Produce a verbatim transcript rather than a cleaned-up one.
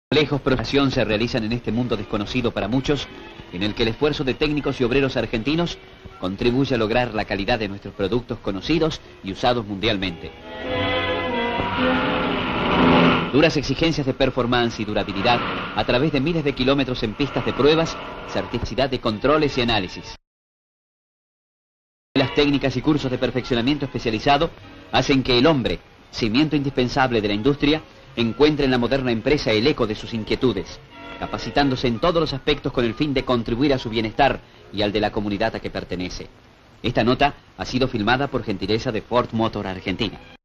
Lejos profesión se realizan en este mundo desconocido para muchos, en el que el esfuerzo de técnicos y obreros argentinos contribuye a lograr la calidad de nuestros productos conocidos y usados mundialmente. Duras exigencias de performance y durabilidad a través de miles de kilómetros en pistas de pruebas, certificidad de controles y análisis. Las técnicas y cursos de perfeccionamiento especializado hacen que el hombre, cimiento indispensable de la industria, encuentre en la moderna empresa el eco de sus inquietudes, capacitándose en todos los aspectos con el fin de contribuir a su bienestar y al de la comunidad a que pertenece. Esta nota ha sido filmada por gentileza de Ford Motor Argentina.